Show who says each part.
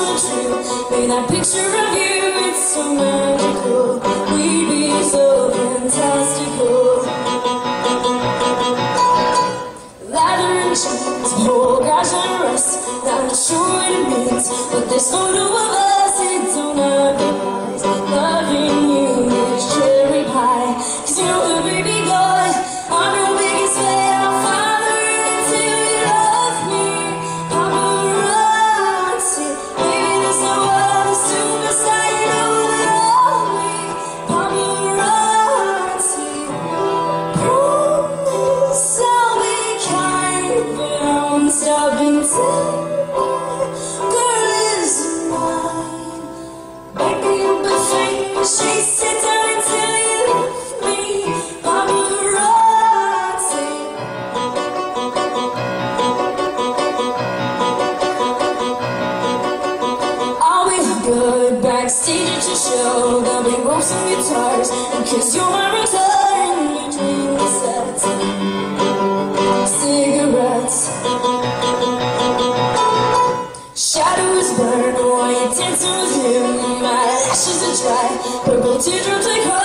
Speaker 1: so true. Made that picture of you, it's so magical. We'd be so fantastical. Leather and chains, whole guys and rust. Not sure what it means, but this photo of us, it don't advertise. Loving you is cherry pie, 'cause you're the baby boy, I'm your biggest fan. I'll follow you until you love me. Paparazzi, baby, there's no other superstar you know that love me. Paparazzi, promise I'll be kind, but I won't stop until girl is mine. Baby, you'll be famous, chase it down until you love me. Paparazzi. I'll be good backstage at your show. There'll be ropes and guitars, and 'cause you're my return between the sets. Cigarettes, shadows burn while you're dancing with him. My lashes are dry, purple teardrops like